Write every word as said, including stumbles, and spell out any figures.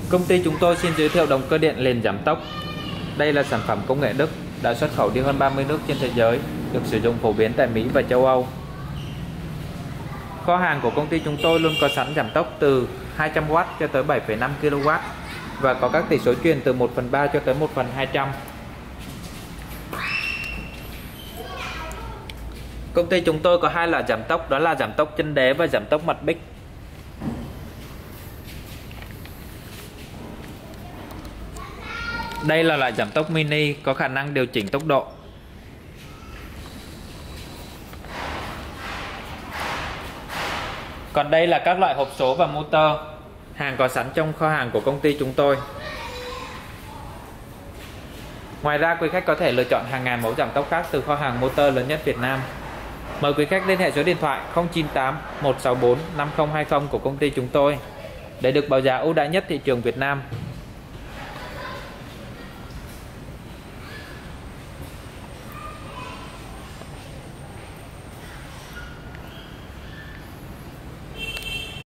Công ty chúng tôi xin giới thiệu động cơ điện liền giảm tốc. Đây là sản phẩm công nghệ Đức, đã xuất khẩu đi hơn ba mươi nước trên thế giới, được sử dụng phổ biến tại Mỹ và châu Âu. Kho hàng của công ty chúng tôi luôn có sẵn giảm tốc từ hai trăm oát cho tới bảy phẩy năm ki lô oát và có các tỷ số truyền từ một phần ba cho tới một phần hai trăm. Công ty chúng tôi có hai loại giảm tốc, đó là giảm tốc chân đế và giảm tốc mặt bích. Đây là loại giảm tốc mini có khả năng điều chỉnh tốc độ. Còn đây là các loại hộp số và motor, hàng có sẵn trong kho hàng của công ty chúng tôi. Ngoài ra quý khách có thể lựa chọn hàng ngàn mẫu giảm tốc khác từ kho hàng motor lớn nhất Việt Nam. Mời quý khách liên hệ số điện thoại không chín tám một sáu bốn năm không hai không của công ty chúng tôi để được báo giá ưu đãi nhất thị trường Việt Nam.